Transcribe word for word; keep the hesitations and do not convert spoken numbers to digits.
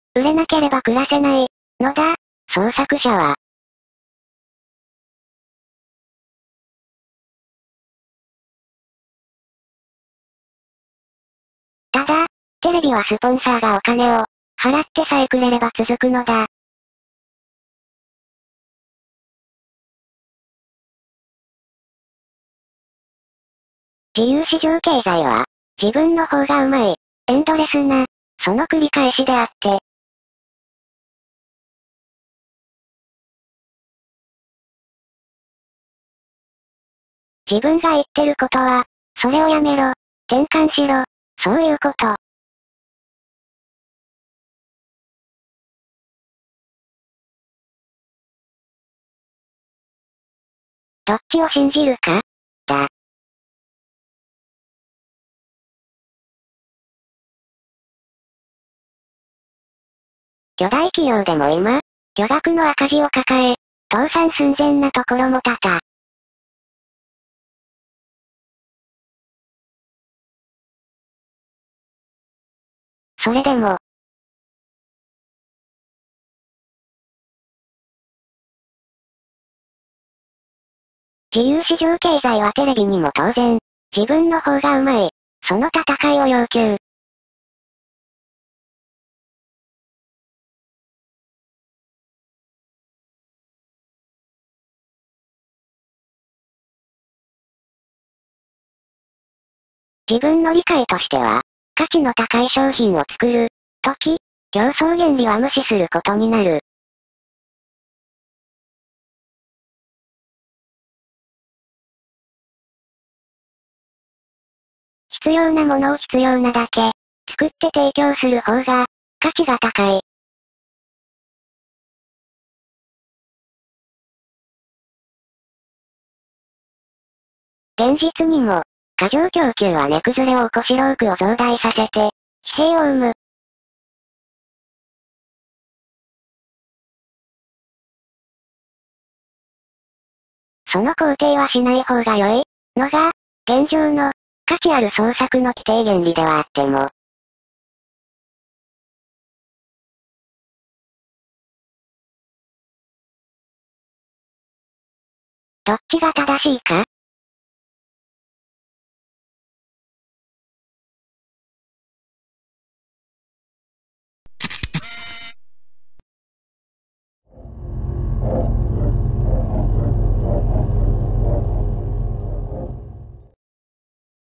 売れなければ暮らせない、のだ、創作者は。ただ、テレビはスポンサーがお金を払ってさえくれれば続くのだ。自由市場経済は、自分の方がうまい、エンドレスな、その繰り返しであって。自分が言ってることは、それをやめろ、転換しろ、そういうこと。どっちを信じるか、だ。巨大企業でも今、巨額の赤字を抱え、倒産寸前なところも多々。それでも、自由市場経済はテレビにも当然、自分の方がうまい、その戦いを要求。自分の理解としては、価値の高い商品を作る、とき、競争原理は無視することになる。必要なものを必要なだけ、作って提供する方が、価値が高い。現実にも、過剰供給は値崩れを起こし労苦を増大させて、疲弊を生む。その肯定はしない方が良い、のが、現状の、価値ある創作の規定原理ではあっても。どっちが正しいか